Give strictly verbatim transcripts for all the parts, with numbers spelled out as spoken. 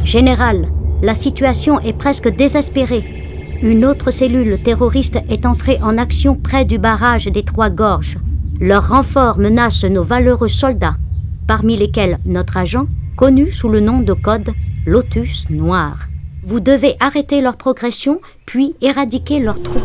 Général, la situation est presque désespérée. Une autre cellule terroriste est entrée en action près du barrage des Trois Gorges. Leur renfort menace nos valeureux soldats, parmi lesquels notre agent, connu sous le nom de code Lotus Noir. Vous devez arrêter leur progression, puis éradiquer leurs troupes.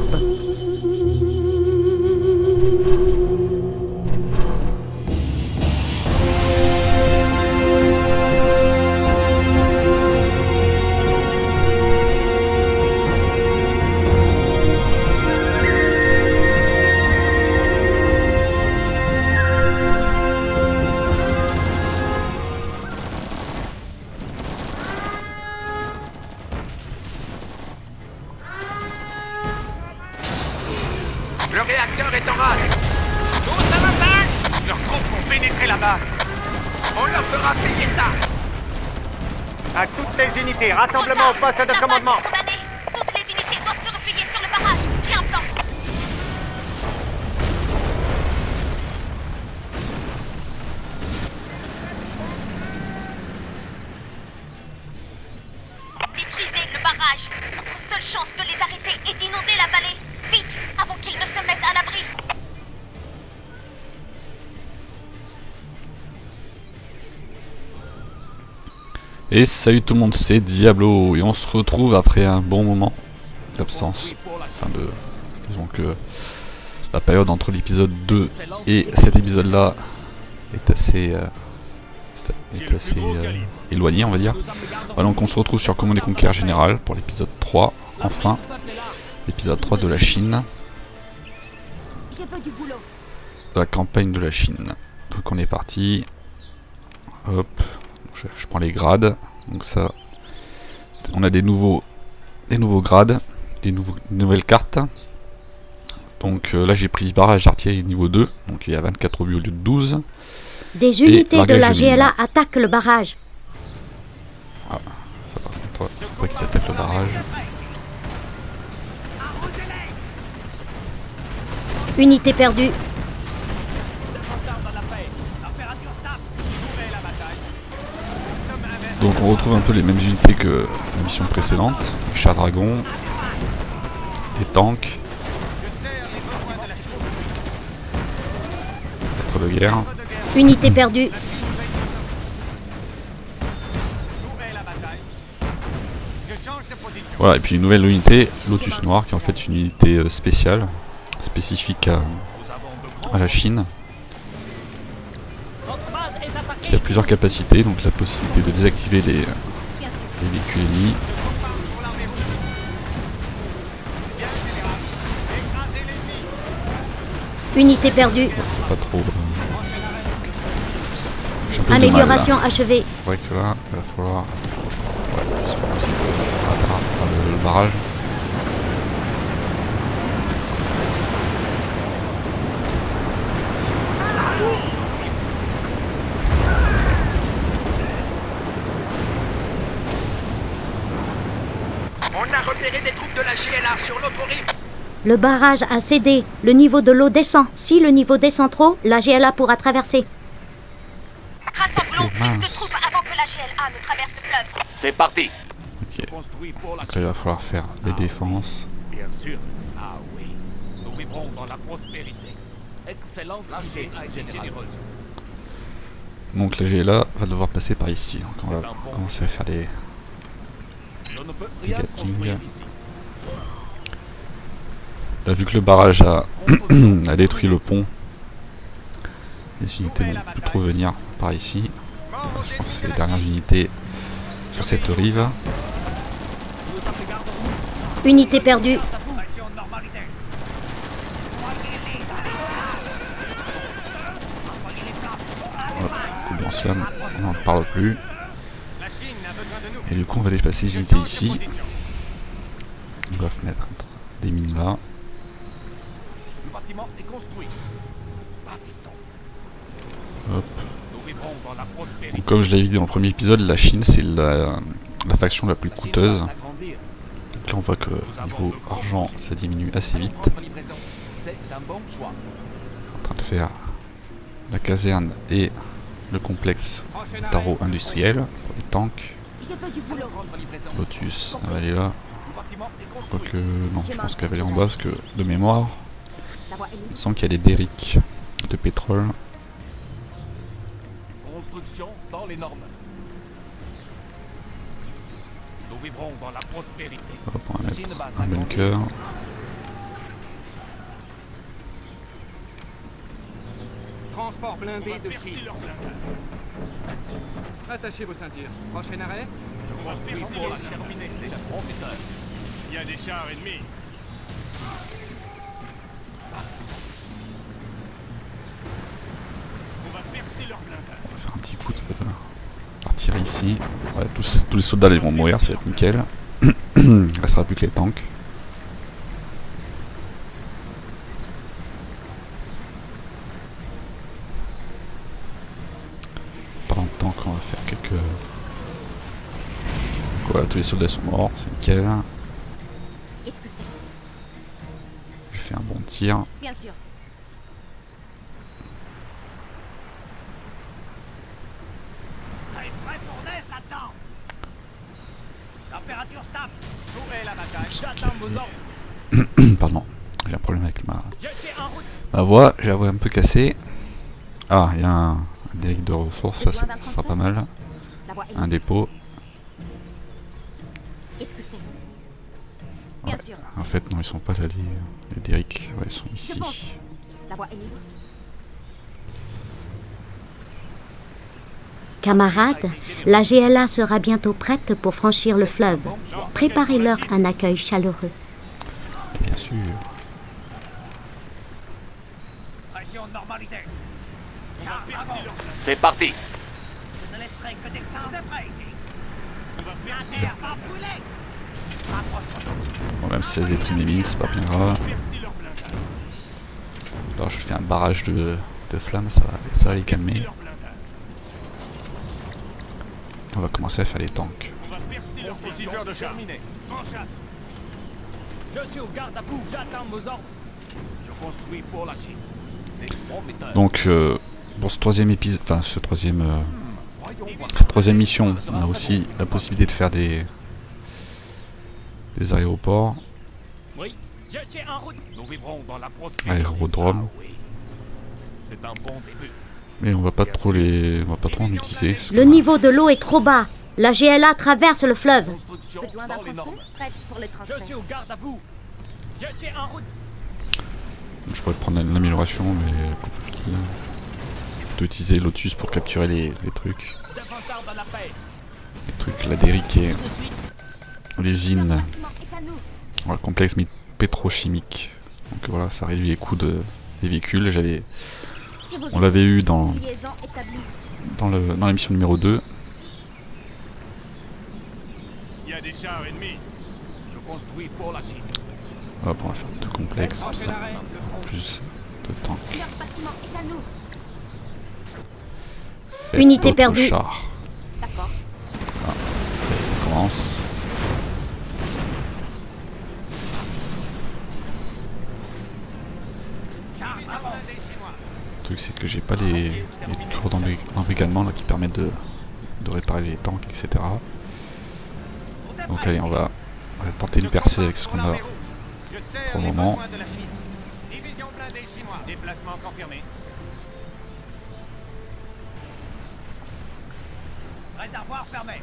Le réacteur est en rade. Tous à l'attaque. Leurs troupes ont pénétré la base. On leur fera payer ça. À toutes les unités, rassemblement au poste de commandement. Toutes les unités doivent se replier sur le barrage. J'ai un plan. Détruisez le barrage. Notre seule chance de les arrêter est d'inonder la vallée. Vite, avant qu'ils ne se mettent à l'abri. Et salut tout le monde, c'est Diablo et on se retrouve après un bon moment d'absence. Enfin de... disons que la période entre l'épisode deux et cet épisode là est assez... Euh, est assez euh, éloignée, on va dire. Voilà, donc on se retrouve sur Command et Conquer Général pour l'épisode trois, enfin. L'épisode trois de la Chine. De la campagne de la Chine. Donc on est parti. Hop. Je, je prends les grades. Donc ça. On a des nouveaux. Des nouveaux grades. Des, nouveaux, des nouvelles cartes. Donc euh, là j'ai pris barrage d'artillerie niveau deux. Donc il y a vingt-quatre obus au lieu de douze. Des unités de la G L A attaquent le barrage. Ah, ça par contre, faut pas qu'ils attaquent le barrage. Unité perdue. Donc on retrouve un peu les mêmes unités que la mission précédente. Chars dragons. Les tanks. Lettres de guerre. Unité perdue. Voilà, et puis une nouvelle unité, Lotus Noir, qui est en fait une unité euh, spéciale, spécifique à, à la Chine, qui a plusieurs capacités, donc la possibilité de désactiver les, les véhicules ennemis. Unité perdue. Ouais, c'est pas trop... Euh, Amélioration achevée. C'est vrai que là, il va falloir... Ouais, juste enfin, le, le barrage. On a repéré des troupes de la G L A sur l'autre rive. Le barrage a cédé. Le niveau de l'eau descend. Si le niveau descend trop, la G L A pourra traverser. Rassemblons plus de troupes avant que la G L A ne traverse le fleuve. C'est parti. Ok. Donc là, il va falloir faire des défenses. Bien sûr. Ah oui. Nous vivrons dans la prospérité. Excellente idée généreuse. Donc la G L A va devoir passer par ici. Donc on va commencer à faire des... des Gatling. Là, vu que le barrage a, a détruit le pont, les unités ne vont plus trop venir par ici. Là, je pense que c'est les dernières unités sur cette rive. Unité perdue. Hop, coup de lance-flamme, on n'en parle plus. Et du coup, on va déplacer les unités ici. On va mettre des mines là. Hop. Donc, comme je l'avais dit dans le premier épisode, la Chine c'est la, la faction la plus coûteuse. Donc là on voit que niveau argent ça diminue assez vite. En train de faire la caserne et le complexe taro industriel pour les tanks. Lotus, elle va aller là. Quoique, non, je pense qu'elle va aller en bas parce que de mémoire, il me semble qu'il y a des derricks de pétrole. Construction dans les normes. Nous vivrons dans la prospérité. Hop, on va mettre un bunker. Transport blindé de Chine. Attachez vos ceintures. Prochain arrêt. Je construis pour la terminer. C'est bon, Peter. Il y a des chars ennemis. On va percer leur blindage. On va faire un petit coup de partir ici. Ouais, tous, tous les soldats ils vont mourir, ça va être nickel. Il restera plus que les tanks. Pendant le temps qu'on va faire quelques... Voilà, tous les soldats sont morts, c'est nickel. Qu'est-ce que c'est? J'ai fait un bon tir. Bien sûr. Prêt pour naître là-dedans. Température stable. Où est la bataille? J'attends vos ordres. Pardon, j'ai un problème avec ma, ma voix, j'ai la voix un peu cassée. Ah, il y a un, un derrick de ressources, ça, ça sera pas mal. Un dépôt. Qu'est-ce que c'est? Ouais. Bien sûr. En fait, non, ils sont pas là, les, les derricks. Ouais, ils sont ici. La voie est libre. Camarades, la G L A sera bientôt prête pour franchir le fleuve. Préparez-leur un accueil chaleureux. Et bien sûr. Pression normalisée. C'est parti. Je ne laisserai que des stars de près ici. On va faire un terre, pas brûler. Bon, même si ça détruit mes mines, c'est pas bien grave. Alors je fais un barrage de, de flammes, ça va, ça va les calmer. On va commencer à faire les tanks. Compositeur de char. En chasse. Je suis au garde à bout, j'attends vos ordres. Je construis pour la Chine. C'est bon, Peter. Donc euh, pour ce troisième épisode, enfin ce troisième, euh, troisième mission, on a aussi la possibilité de faire des des aéroports, Oui, je tiens en route. Nous vivrons dans la prospérité. aérodromes, Ah oui. C'est un bon début. mais on va pas trop les, on va pas trop en utiliser. Parce que, Le niveau de l'eau est trop bas. La G L A traverse le fleuve. Construction Besoin d'un dans les normes. transfert? Prête pour le Je transfert. suis au garde à vous. Je tiens en route. je pourrais prendre l'amélioration, mais je peux plutôt utiliser Lotus pour capturer les, les trucs, Défenseur de la paix. les trucs, la derrick et Je suis. l'usine. Le bâtiment est à nous. Voilà, complexe pétrochimique. Donc voilà, ça réduit les coûts de, des véhicules. J'avais, J'ai vos on l'avait eu dans, liaison établie. dans, le, dans la mission numéro deux. Il y a des chars ennemis. Je construis pour la Chine. Hop, on va faire deux complexes comme ça. L'arrêt. Plus de tanks. Leur bâtiment est à nous. Faites Unité d'autres perdue. chars. D'accord. Ça, ça commence. Chars avant des Chinois. Le truc c'est que j'ai pas les, les tours d'embri- d'embrigadement là qui permettent de, de réparer les tanks, et cetera. Donc allez, on va, on va tenter de percer avec ce qu'on a pour le moment. Division blindée chinois. Déplacement confirmé. Réservoir fermé.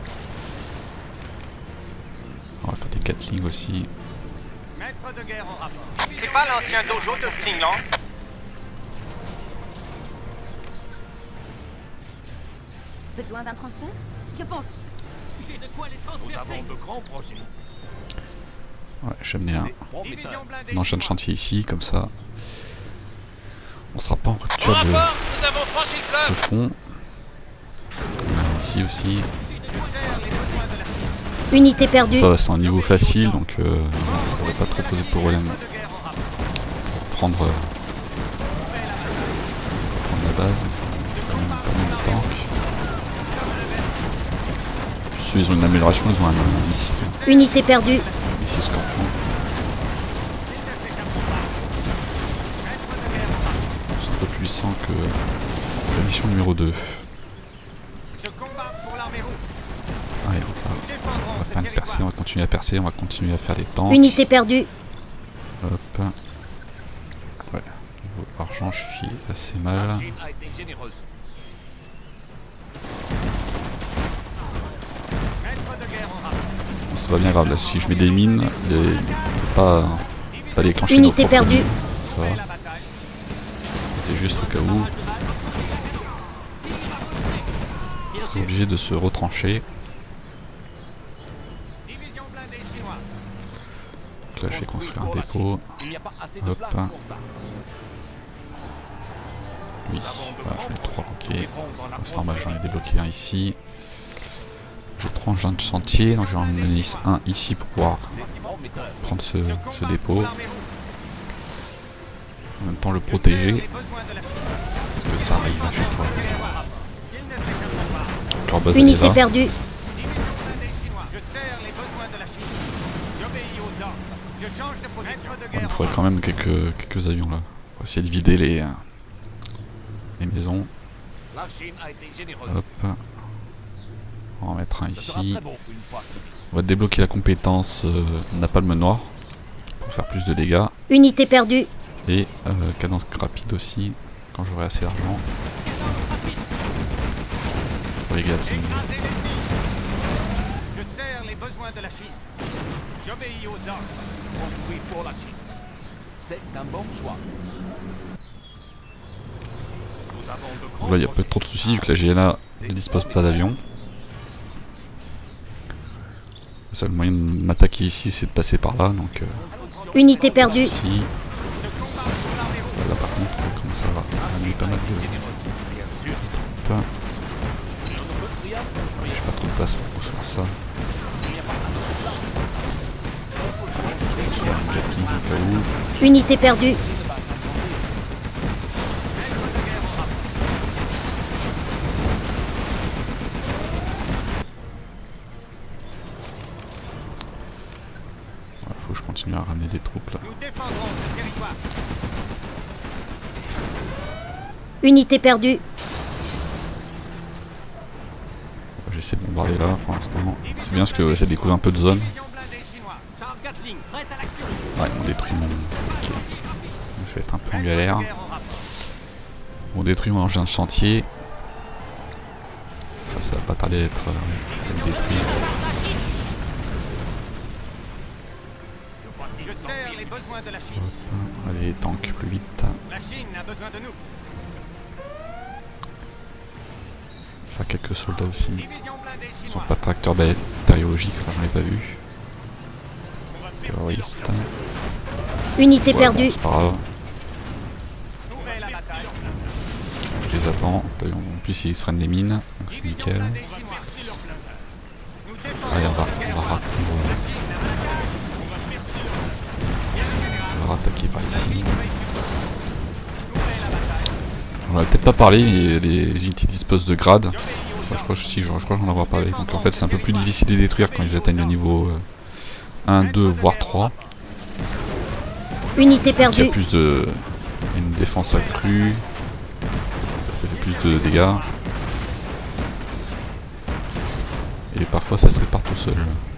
On va faire des Gatling aussi. Maître de guerre en rapport. C'est pas l'ancien dojo de Xinglan? Besoin d'un transfert? Je pense. J'ai de quoi les transpercer. Nous avons de grands projets. Ouais, j'ai amené un, Division blindée un enchaîne de chinois. chantier ici, comme ça. On sera pas en rupture de, Nous avons franchi le de fleuve. fond. Voilà, ici aussi. Unité perdue. Ça va, c'est un niveau facile, donc euh, ça devrait pas trop poser de problème. Prendre, euh, prendre la base, ça va quand même pas mal de tanks. Puis ceux, ils ont une amélioration, ils ont un, un missile, Unité perdue. un missile Scorpion. C'est un peu plus puissant que la mission numéro deux. Je combats pour l'armée rouge. Allez, on va, on va faire une percée, on va continuer à percer, on va continuer à faire les tanks. Unité perdue. Hop. Ouais, niveau argent, je suis assez mal. Bon, c'est pas bien grave, là, si je mets des mines, les... je peux pas, pas les déclencher. Unité perdue. Ça va. C'est juste au cas où. Il serait obligé de se retrancher. Donc là, je vais construire un dépôt. Hop. Oui, voilà, j'en ai trois, ok. C'est normal, j'en ai débloqué un ici. J'ai trois engins de chantier, donc je vais en donner un ici pour pouvoir prendre ce, ce dépôt. En même temps le protéger. Parce que ça arrive à chaque fois. Leur base Unité perdue. Bon, il faudrait quand même quelques, quelques avions là. On va essayer de vider les, euh, les maisons. Hop. On va en mettre un ici. On va débloquer la compétence euh, napalm noir pour faire plus de dégâts. Unité perdue. Et euh, cadence rapide aussi quand j'aurai assez d'argent. Regarde. Je sers les besoins de la Chine. J'obéis aux ordres. Je construis pour la Chine. C'est un bon choix. Donc là il y a pas trop de soucis vu que la G L A ne dispose pas d'avion. Le seul moyen de m'attaquer ici c'est de passer par là, donc euh, Unité perdue. ici. Là par contre comment ça va, on a mis pas mal de... Hop. Ouais, j'ai pas trop de place pour construire ça. Je peux construire un Gatling au cas où. Unité perdue. Faut que je continue à ramener des troupes là. Unité perdue. J'essaie de bombarder là pour l'instant. C'est bien parce que j'essaie de découvrir un peu de zone. Ouais, on détruit mon... Ok. Je vais être un peu en galère. On détruit mon engin de chantier. Ça, ça va pas tarder à être, euh, à être détruit. Hop, allez, tank plus vite. La Chine a besoin de nous. Faire quelques soldats aussi. Ils sont pas de tracteurs bactériologiques, enfin j'en ai pas vu. Terroristes. Unité Ouais, perdue. bon, c'est pas grave. Je les attends. En plus ils se prennent des mines, donc c'est nickel. Allez, on va, on va raccourcir. On va attaquer par ici. On va peut-être pas parlé, mais les unités disposent de grades. Enfin, je crois que si, je, je crois que j'en avoir parlé. Donc en fait c'est un peu plus difficile de les détruire quand ils atteignent le niveau euh, un, deux, voire trois. Unité Donc, il y perdue. a plus de... il y a une défense accrue. Ça fait plus de dégâts. Et parfois ça se répare tout seul.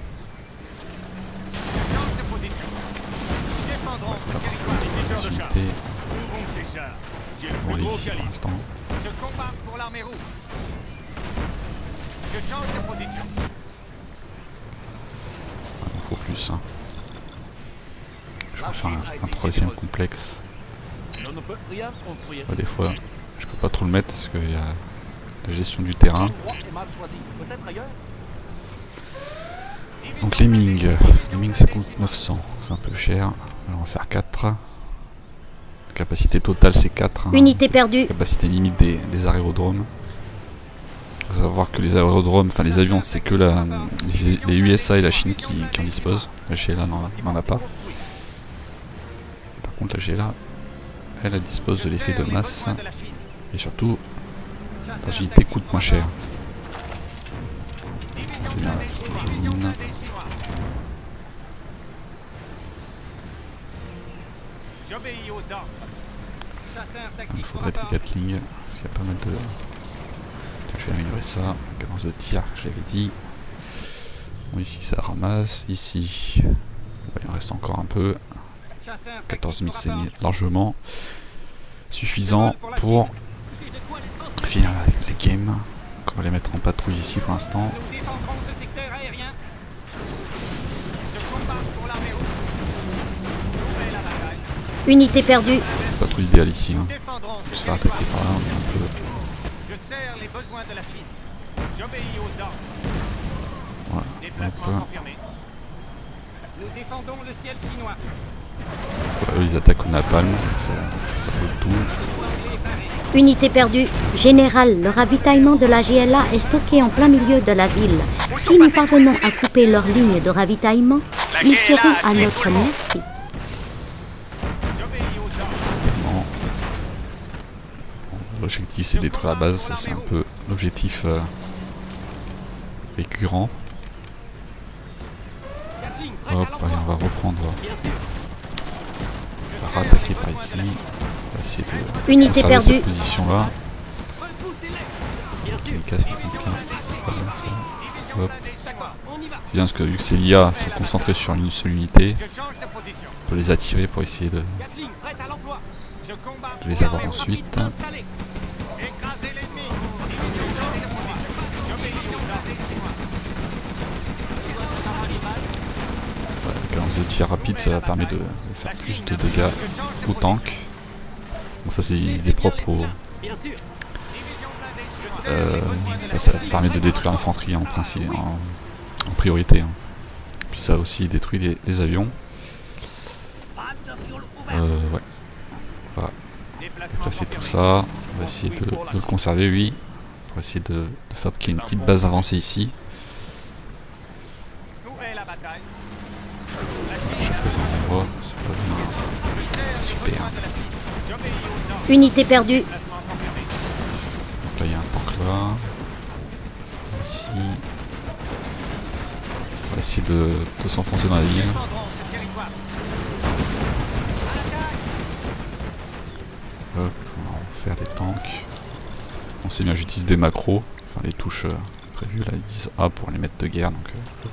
Les unités vont aller ici pour l'instant. Je combat pour l'armée rouge. Je change de position. Il en faut plus. Hein. Je vais faire un, un troisième complexe. Ouais, des fois, je peux pas trop le mettre parce qu'il y a la gestion du terrain. Donc les Ming. Les Ming ça coûte neuf cents. C'est un peu cher. Alors, on va en faire quatre. La capacité totale c'est quatre. Hein. Unité perdue. La capacité limite des, des aérodromes. Il faut savoir que les aérodromes, enfin les avions, c'est que la, les, les U S A et la Chine qui, qui en disposent. La G L A n'en a pas. Par contre la G L A, elle, elle dispose de l'effet de masse. Et surtout, les unités coûtent moins cher. C'est bien, c'est pour les mines. Il faudrait des Gatling, parce qu'il y a pas mal de... Je vais améliorer ça, cadence de tir, je l'avais dit. Bon, ici ça ramasse, ici ouais, il reste encore un peu. quatorze mille c'est largement suffisant pour finir les games. Donc on va les mettre en patrouille ici pour l'instant. Unité perdue. C'est pas trop idéal ici. Hein. Je vais se faire attaquer par là, mais un peu. Voilà. Hop. Nous défendons le ciel chinois. Ouais, eux ils attaquent au napalm, ça, ça vaut le tout. Unité perdue. Général, le ravitaillement de la G L A est stocké en plein milieu de la ville. Si nous parvenons à couper leur ligne de ravitaillement, ils seront à notre merci. L'objectif c'est de détruire la base, ça c'est un peu l'objectif euh, récurrent. Hop, allez, on va reprendre. On va rattaquer par ici. On va essayer de Unité conserver perdue. cette position là. Qui me casse par contre là. C'est pas bien ça. Hop. C'est bien parce que vu que ces L I A sont concentrés sur une seule unité, on peut les attirer pour essayer de, de les avoir ensuite. De tir rapide, ça permet de faire plus de dégâts au tank. Bon, ça c'est des propres au... Euh, ça permet de détruire l'infanterie en principe, en, en priorité. Hein. Puis ça aussi détruit les, les avions. Euh, ouais. On va déplacer tout ça. On va essayer de, de le conserver, lui. On va essayer de, de fabriquer une petite base avancée ici. Chaque fois ça renvoie, c'est pas bien. Super. Unité perdue. Donc là il y a un tank là. Ici. On va essayer de, de s'enfoncer dans la ville. Hop, on va faire des tanks. On sait bien j'utilise des macros, enfin les touches euh, prévues là, ils disent A pour les mettre de guerre, donc euh, hop.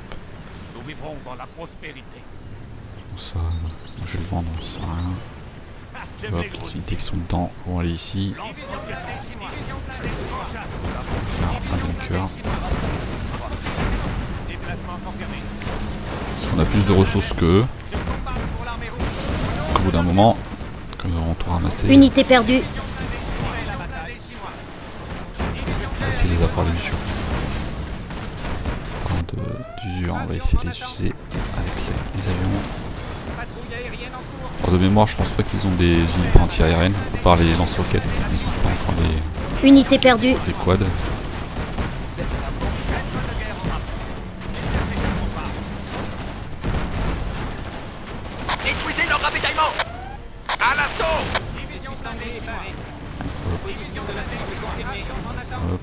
Bon, ça, euh, je vais le vendre, ça sert à rien. Hop, les unités qui sont dedans vont aller ici. On va faire un bunker. Si on a plus de ressources qu'eux, au bout d'un moment, quand ils auront tout ramassé, Unité perdue. on va essayer de les avoir l'usure. Quand d'usure, on va essayer de les user avec les, les avions. Alors de mémoire, je pense pas qu'ils ont des unités anti-aériennes, à part les lance-roquettes, ils ont pas encore les, Unité perdue. les quads. Détruisez leur ravitaillement. À l'assaut. Hop.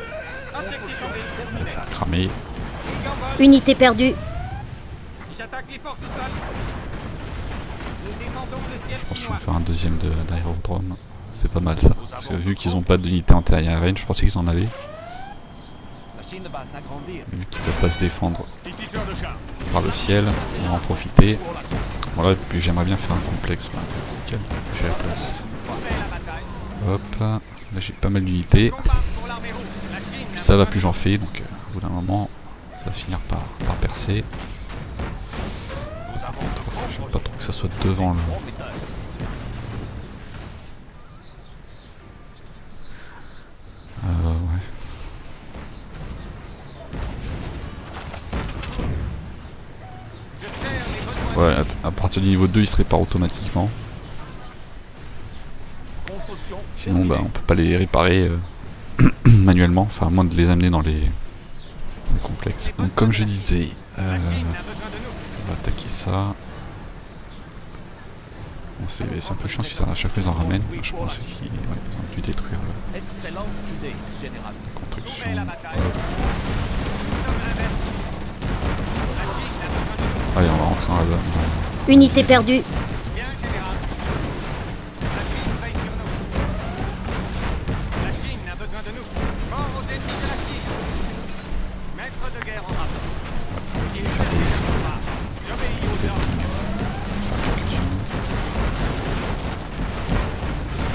On va les faire cramer. Unité perdue. J'attaque les forces sol. Nous défendons le ciel Je pense que je chinois. vais faire un deuxième de- d'aérodrome. C'est pas mal ça. Parce que vu qu'ils ont pas d'unité anti-aérienne, je pensais qu'ils en avaient. Vu qu'ils peuvent pas se défendre par le ciel, on va en profiter. Voilà, et puis j'aimerais bien faire un complexe. Bah, nickel, j'ai la place. Hop, là j'ai pas mal d'unités. Puis ça va, plus j'en fais, donc euh, au bout d'un moment, ça va finir par, par percer. Par contre, j'aime pas trop que ça soit devant le... Euh, ouais. Ouais, à, à partir du niveau deux, il se répare automatiquement. Sinon, bah, on peut pas les réparer euh, manuellement, enfin, à moins de les amener dans les, dans les complexes. Donc, comme je disais, euh, on va attaquer ça. Bon, c'est un peu chiant si ça, à chaque fois ils en ramènent. Je pense qu'ils ouais, ont dû détruire euh, la construction. Hop. Allez, on va rentrer dans la zone. Unité perdue.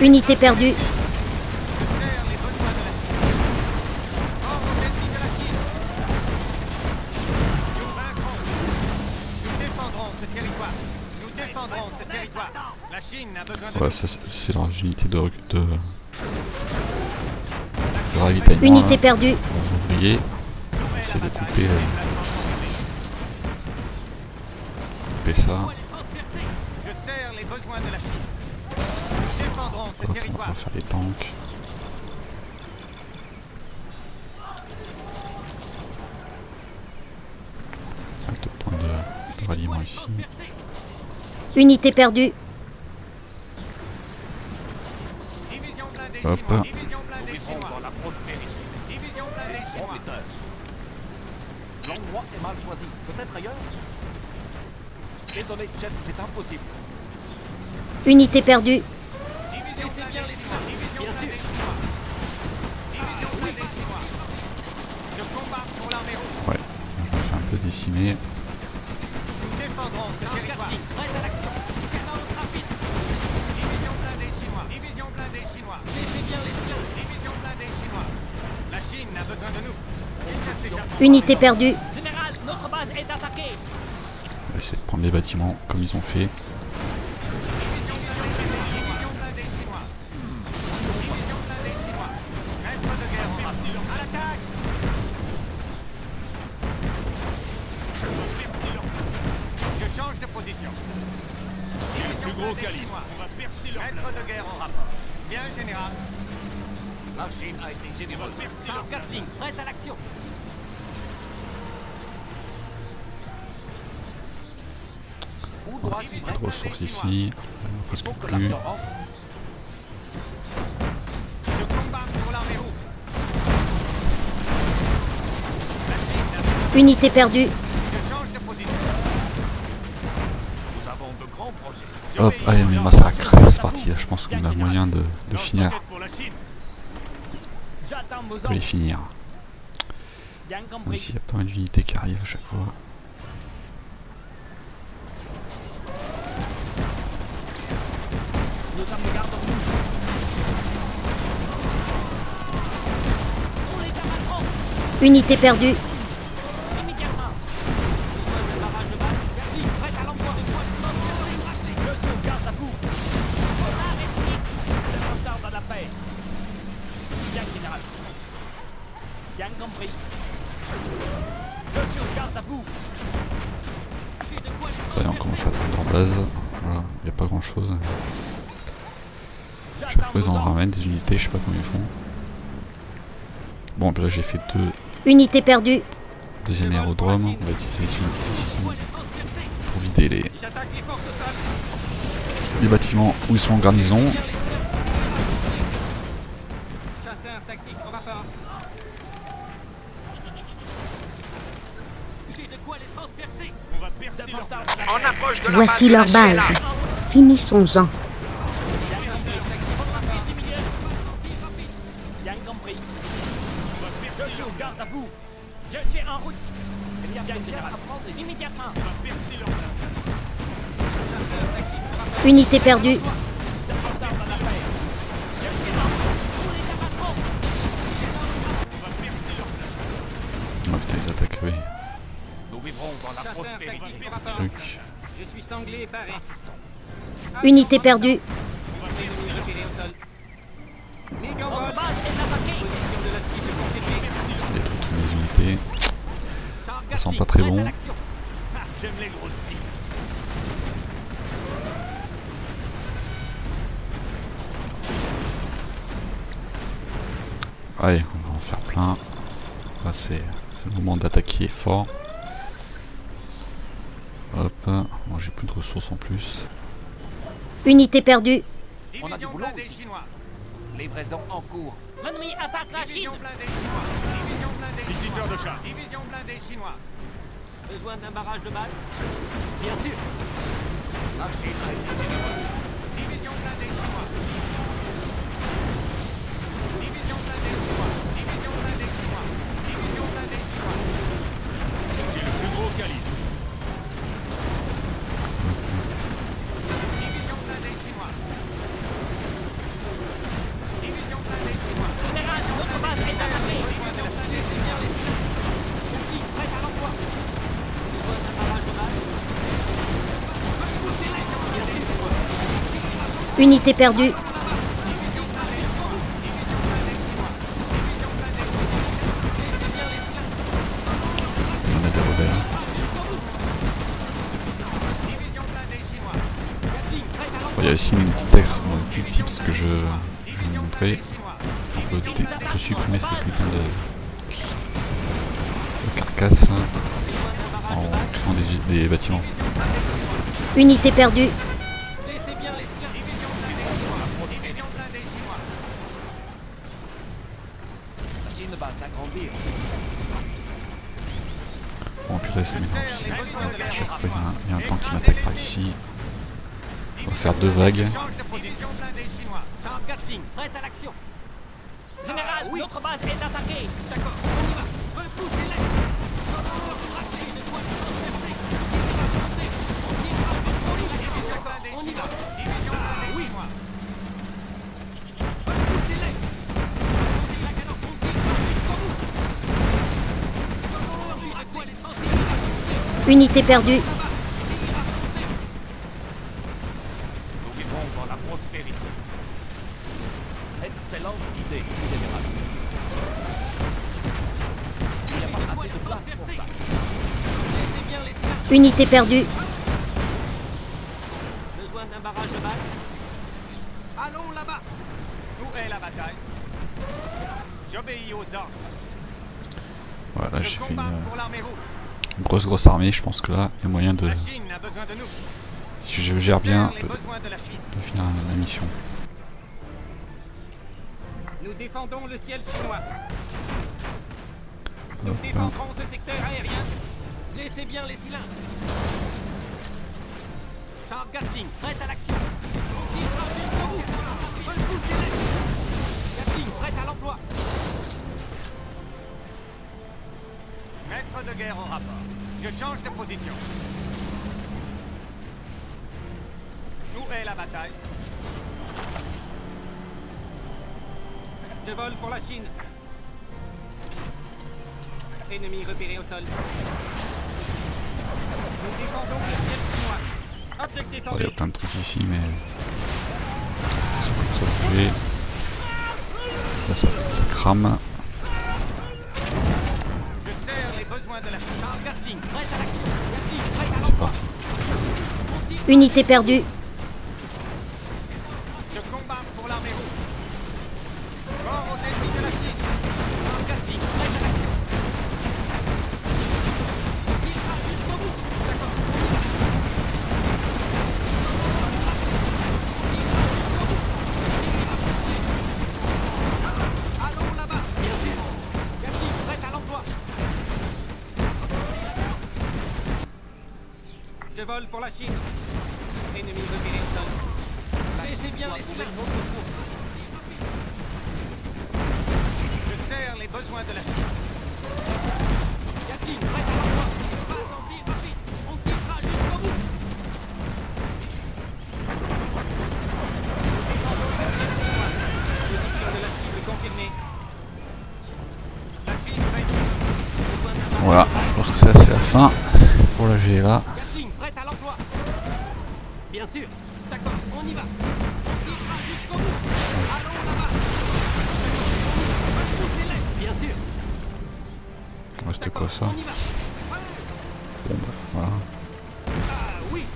Unité perdue. Je sers les besoins de la Chine. Mort aux ennemis de la Chine. Nous vaincrons. Nous défendrons ce territoire. Nous défendrons ce territoire. La Chine a besoin de Ouais, nous. ça c'est leur unité de, de, de ravitaillement. Unité Là. perdue. Les ouvriers. On essaie de couper, euh, couper ça. Je sers les besoins de la Chine. Nous défendrons ce Hop, on territoire. va faire les tanks. Avec deux points de, de ralliement ici. Unité perdue. Division blindée Hop. chinoise. Division blindée chinoise. Dans la prospérité. Division blindée chinoise. L'endroit est mal choisi. Peut-être ailleurs. Désolé, chef, c'est impossible. Unité perdue. Division blindée chinoise. Division blindée chinoise. Division blindée chinoise. Je combats pour l'armée rouge. Ouais, je me fais un peu décimer. Nous défendrons ce territoire. Prête à l'action. Présence rapide. Division blindée chinoise. Division blindée chinoise. Laissez bien les siens. Division blindée chinoise. La Chine a besoin de nous. Jusqu'à ces Japonais. Unité perdue. Général, notre base est attaquée. On va essayer de prendre les bâtiments comme ils ont fait. Division blindée chinoise. Division blindée chinoise. Maître de guerre en rassure. À l'attaque. Je change de position. Division blindée chinoise. On va percer leur Maître de guerre en rapport. Bien, général. La Chine a été généreuse. Par Gatling, prête à l'action. Où dois-je Pas de ressources ici. Euh, presque Faut que plus. l'argent rentre. Je combats pour l'armée rouge. La Chine a besoin. Unité perdue. Je change de position. Nous avons de grands projets. Hop, allez, on les massacre. C'est parti, là, je pense qu'on a moyen de, de finir. Pour la Chine. J'attends vos De les ordres. finir. Bien Même compris. s'il y a pas mal d'unités qui arrivent à chaque fois. Nous sommes de garde rouge. On les abattrons Unité perdue. immédiatement. Besoin d'un barrage de balles. Gatling, prête à l'emploi. Je suis au garde à vous. La République. Le retard dans la paix. Bien, général. Bien compris. Je suis au garde à vous. J'ai de quoi Ça y est, on commence à atteindre leur base. Voilà, il n'y a pas grand chose. Chaque fois ils en ramènent des unités, je sais pas comment ils font. Bon, puis là j'ai fait deux Unité perdue. deuxième aérodrome. On va utiliser les unités ici pour vider les, J'attaque les forces au sol. les bâtiments où ils sont en garnison. Chasseur tactique au rapport. J'ai de quoi les transpercer. On va percer leur Davantage plan. de la En approche de la Voici base de leur la base. Chine. Finissons-en. Bien compris. Je suis au garde à vous. Je suis en route. Eh bien, bien, général. Immédiatement. Unité perdue. Davantage dans la paix. Je suis en route. Tous les abattrons. Oh putain, ils attaquent, oui. Nous vivrons dans la Chasseur prospérité. tactique au rapport. Truc. Je suis sanglé et paré. Unité perdue. On va nous repérer au sol. Les Notre gamboles. base est attaquée. Position de la cible confirmée. Ils ont détruit toutes les unités. Char Ça sent Gatling, pas très prête à bon. l'action. Ah, j'aime les grosses cibles. Allez, on va en faire plein. Là c'est c'est le moment d'attaquer fort. Hop, bon j'ai plus de ressources en plus. Unité perdue. On a du Division boulot blindée aussi. chinoise. Livraison en cours. L'ennemi attaque la Chine. Division blindée chinoise. Division blindée Visiteur chinoise. de char. Division blindée chinoise. Besoin d'un barrage de balles? Bien sûr. La Chine a été généreuse. Division blindée chinoise. Division blindée chinoise. Division blindée chinoise. Division blindée chinoise. J'ai le plus gros calibre. Division blindée chinoise. Unité perdue. Il y en a des rebelles. Bon, il y a aussi une petite, ex, un petit tips que je, je vais vous montrer. Si on peut, on peut supprimer ces putains de, de carcasses là, en créant des, des bâtiments. Unité perdue. Bon purée, ça m'énerve. À chaque fois il y, a un, il y a un tank qui m'attaque par ici. On va faire deux vagues. Général, oui. Notre base est attaquée. D'accord, on y va. Repoussez-les. On y va. Ah, oui. Repoussez-les. La cadence, on tire jusqu'au bout. Unité perdue. Nous vivons dans la prospérité. Excellente idée, général. Il n'y a pas assez de place pour ça. Laissez bien les cylindres. Unité perdue. Besoin d'un barrage de balles. Allons là-bas. Où est la bataille? J'obéis aux ordres. Voilà, Je j'ai fait combat une, pour l'armée rouge. une grosse grosse armée. Je pense que là, il y a moyen de, La Chine a besoin de nous. si je gère bien, Les de, besoins de la Chine. de finir la, la mission. Nous défendons le ciel chinois. Nous Hop, hein. défendrons ce secteur aérien. Laissez bien les cylindres. Char Gatling, prête à l'action. On tirera jusqu'au bout. Repoussez-les. Gatling, prête à l'emploi. Maître de guerre au rapport. Je change de position. Où est la bataille? Je vole pour la Chine. Ennemi repéré au sol. Nous défendons le ciel chinois. Objectif Bon, il y a en plein de trucs ici, mais ça commence à bouger. Là, ça, ça crame. Je sers les besoins de la Chine. Char Gatling, prête à l'action. Gatling, prête à Allez, c'est l'emploi. parti. Unité perdue. Je combats pour l'armée rouge. Mort aux ennemis de la Chine. Char Gatling, prête à l'action. On tirera jusqu'au bout. D'accord, on y va. On tirera jusqu'au bout. Allons là-bas. Bien sûr. Gatling, prête à l'emploi. Je vole pour la Chine. Ennemi repéré au sol. Laissez bien les cylindres. Je sers les besoins de la Chine. Gatling, prête à l'emploi. Passe en tir rapide. On tirera jusqu'au bout. Position de la cible confirmée. La Chine réussit. Voilà, je pense que ça c'est la fin pour la G L A. Gatling, prête à l'emploi. Bien sûr. D'accord, on y va. On tirera jusqu'au bout. Allons là-bas. Repoussez-les. Bien sûr. Il reste quoi ça? On y va. Bon bah voilà. Ah oui.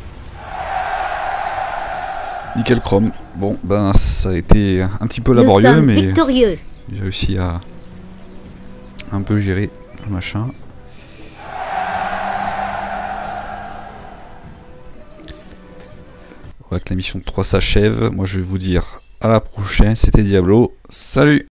Nickel chrome. Bon ben ça a été un petit peu Nous laborieux, sommes mais victorieux. j'ai réussi à un peu gérer le machin. Voilà que la mission trois s'achève. Moi je vais vous dire à la prochaine. C'était Diablo. Salut!